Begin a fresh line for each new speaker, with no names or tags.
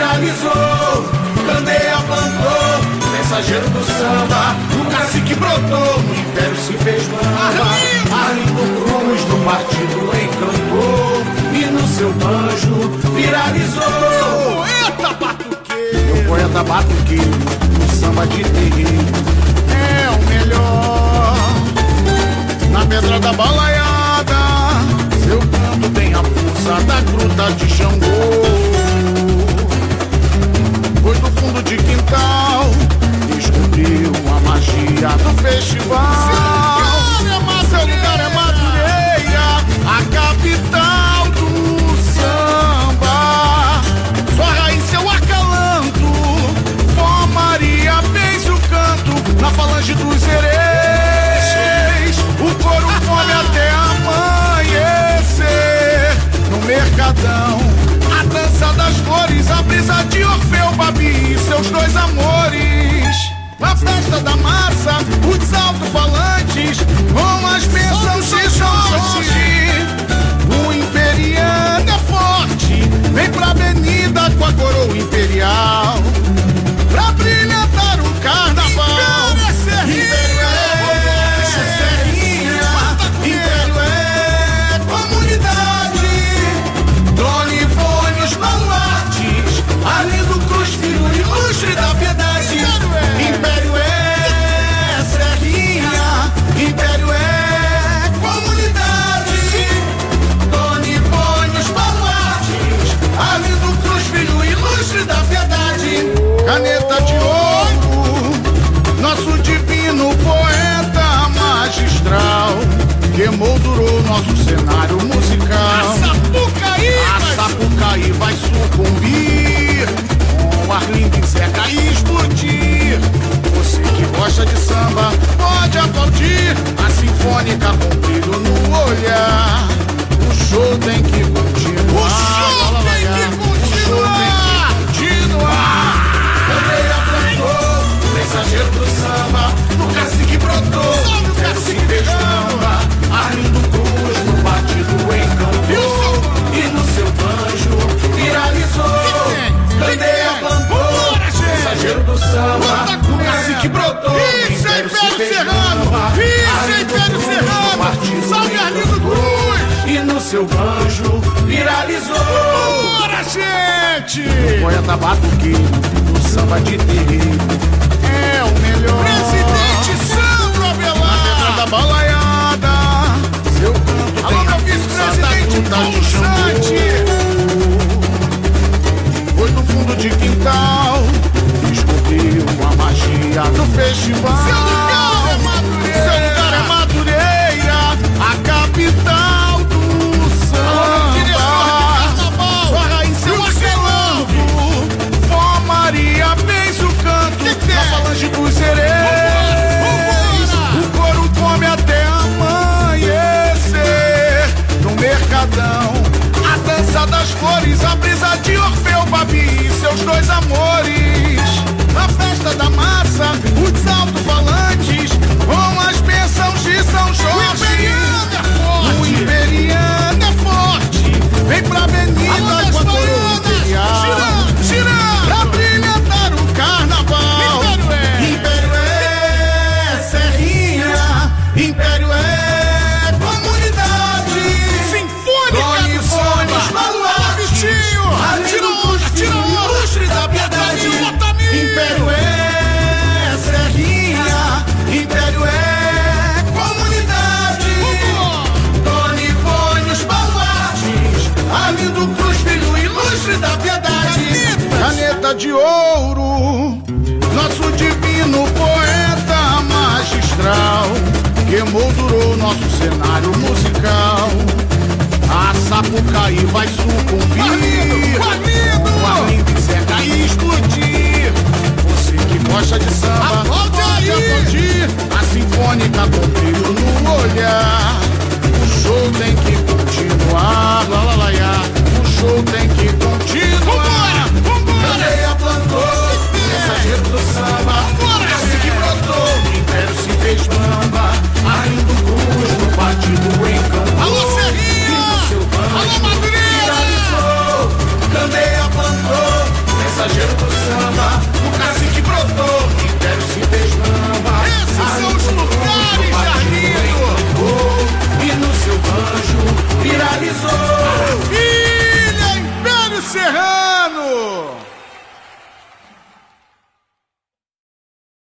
viralizou, Candeia plantou, mensageiro do samba, o cacique brotou, no império se fez bamba. Arlindo Cruz no partido encantou, e no seu banjo viralizou.
Poeta batuqueiro,
Meu poeta batuqueiro, no samba de terreiro
é o melhor.
na pedra da balaiada, seu canto tem a força da gruta de Xangô. Foi do fundo de quintal, descobriu a magia do festival. Seu lugar é Madureira, a capital do samba. Sua raiz, seu acalanto, Ó Maria fez o canto na falange dos hereis. O coro come até amanhecer no mercadão. A dança das flores, a brisa de Orfeu, Babi e seus dois amores. Na festa da massa, os alto-falantes com as bênçãos de São Jorge. O imperiano é forte, vem pra avenida com a coroa imperial pra brilhantar o carnaval. Império é Serrinha, Império é comunidade. Dona Ivone, os baluartes, Arlindo Cruz, filho ilustre da piedade. Império é Serrinha, Império é comunidade. Dona Ivone, os baluartes, Arlindo Cruz, filho ilustre da piedade. Caneta de ouro, nosso divino poeta magistral, que moldurou nosso cenário musical. A Sapucaí vai sucumbir, com Arlindo e Zeca explodir. Você que gosta de samba pode aplaudir a sinfônica com brilho no olhar. O show tem que continuar. O show tem que continuar. Candeia plantou, mensageiro do samba, o cacique brotou, o cacique fez bamba. Arlindo Cruz no partido encantou, e no seu banjo viralizou. Candeia plantou, mensageiro do samba, o cacique brotou.
Isso é Império Serrano, isso é Império Serrano. Salve Arlindo Cruz.
E no seu banjo viralizou.
Bora, gente!
Poeta batuqueiro, no samba de terreiro é o melhor.
Presidente Sandro
Na pedra da
Avelar.
balaiada, seu canto
Alô,
tem
meu
a
vice-presidente
força da
Paulo
gruta de Xangô. Foi do fundo de quintal, descobriu a magia do festival.
Seu lugar é Madureira.
Seu lugar é Madureira, a capital do samba. Sua raiz, seu acalanto, Ó Maria fez o canto na falange dos hereis. O coro come até amanhecer no mercadão. A dança das flores, a brisa de Orfeu, Babi e seus dois amores. Na festa da massa, os alto-falantes com as bênçãos de São Jorge. O imperiano é forte, vem pra avenida com a coroa imperial pra brilhantar o carnaval. Império é Serrinha, Império é comunidade. Dona Ivone, os baluartes, Arlindo Cruz, filho ilustre da piedade. Império é Serrinha, Império é comunidade. Dona Ivone, os baluartes, Arlindo Cruz, filho ilustre da piedade. Caneta de ouro, nosso divino poeta magistral, que moldurou nosso cenário musical. A Sapucaí vai sucumbir, o Arlindo e Zeca explodir. Você que gosta de samba pode aplaudir a sinfônica com brilho no olhar. O show tem que continuar, lá, lá, lá, lá. O show tem que continuar.